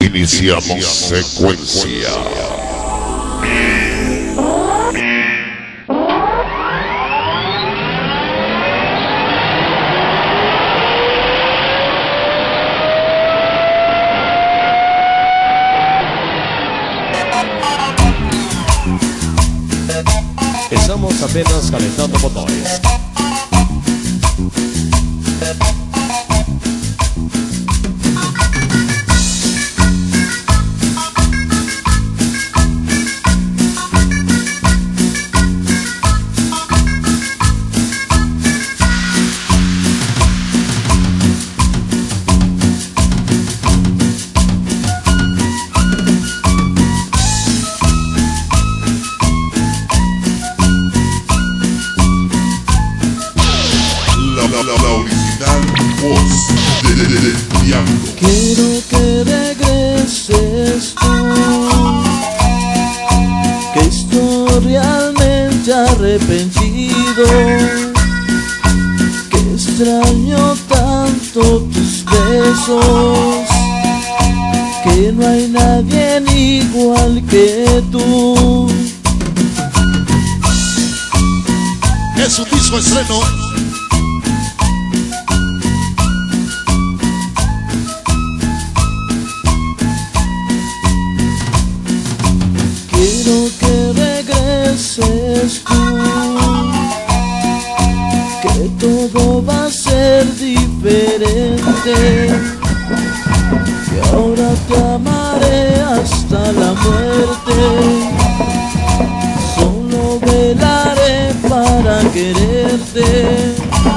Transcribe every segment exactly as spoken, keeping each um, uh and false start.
Iniciamos secuencia. Estamos apenas calentando motores. La original voz de, de, de, del diablo. Quiero que regreses tú, que estoy realmente arrepentido, que extraño tanto tus besos, que no hay nadie igual que tú. Es un disco estreno. Quiero que regreses tú, que todo va a ser diferente, que ahora te amaré hasta la muerte, solo velaré para quererte.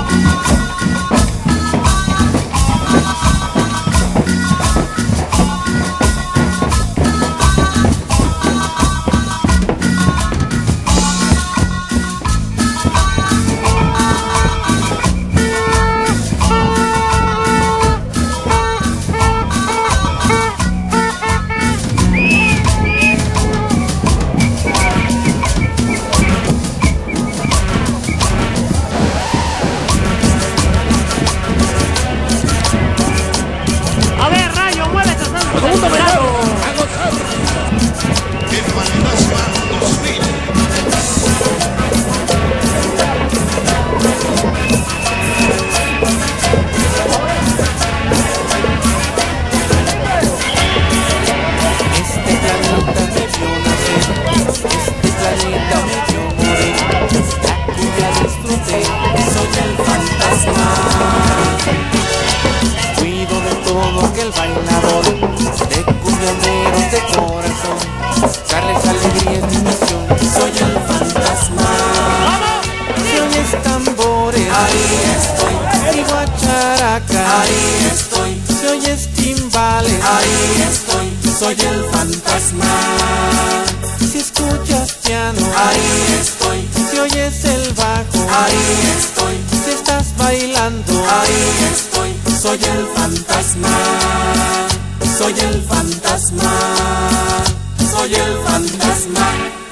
El bailador de cumbioneros de corazón, darles alegría en mi misión. Soy el fantasma. Si oyes tambores, ahí estoy. Y guacharaca, ahí estoy. Si oyes timbales, ahí estoy. Soy el fantasma. Si escuchas piano, ahí estoy. Si oyes el bajo, ahí estoy. Si estás bailando, ahí estoy. Soy el fantasma, soy el fantasma, soy el fantasma.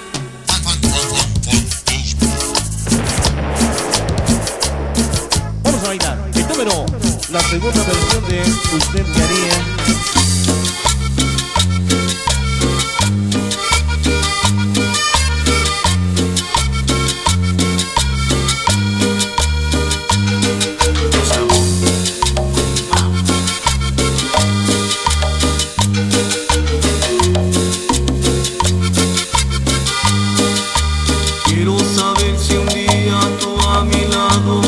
Vamos a bailar el número, la segunda versión de Usted me haría. Quiero saber si un día tú a mi lado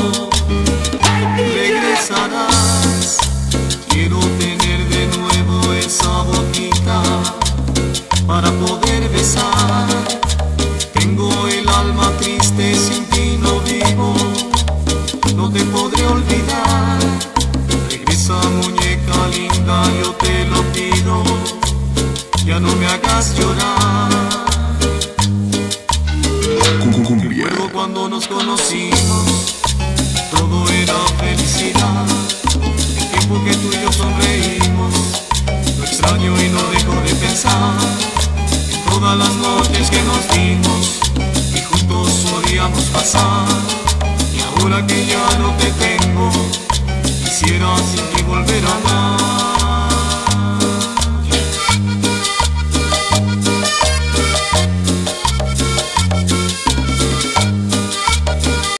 regresarás. Quiero tener de nuevo esa boquita para poder besar. Tengo el alma triste, sin ti no vivo, no te podré olvidar. Regresa, muñeca linda, yo te lo pido, ya no me hagas llorar. Recuerdo cuando nos conocimos, todo era felicidad. El tiempo que tú y yo sonreímos, lo extraño y no dejo de pensar en todas las noches que nos dimos y juntos podíamos pasar. Y ahora que ya no te tengo, quisiera sin ti volver a amar.